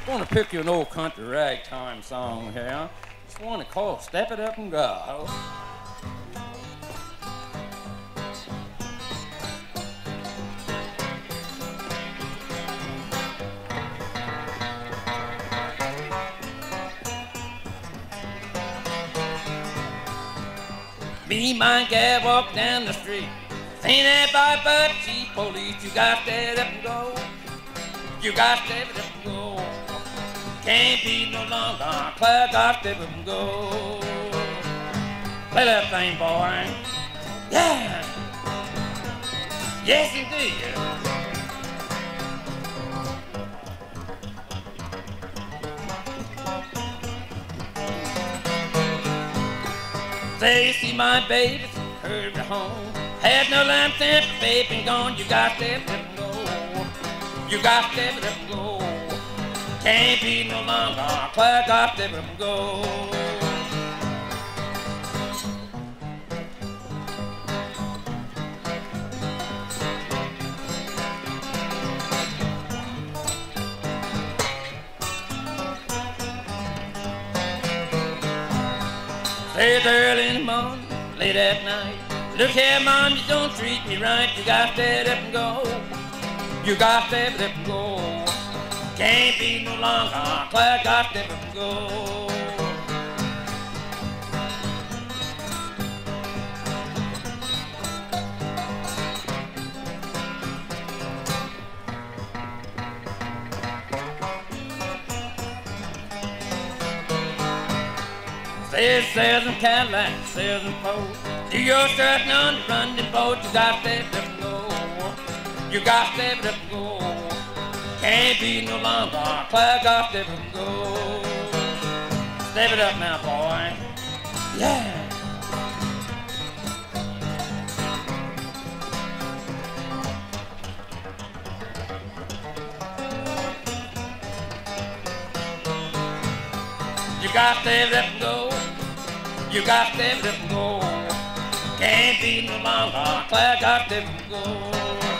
Want to pick you an old country ragtime song here. Just want to call Step It Up and Go. Me and my gal walk down the street, saying that by but cheap police, you got to step it up and go. You got to step it up and go. Can't be no longer, Claire got to step up and go. Play that thing, boy. Yeah. Yes, indeed. Say, see my baby, hurry home. Had no lamp since the baby been gone. You got to step it up and go. You got to step it up and go. Can't be no longer, Claire got to step it up and go. Say it's early in the morning, late at night. Look here, Mom, you don't treat me right. You got to step it up and go. You got to step it up and go. Can't be no longer, Claire got to step it up and go. There's Southern Cadillac, Southern Poole. Do your strutting on the running boat. You got to step it up and go. You got to step it up and go. Can't be no longer, Claire got to step it up and go. Step it up now, boy. Yeah. You got to step it up and go. You got to step it up and go. Can't be no longer, Claire got to step it up and go.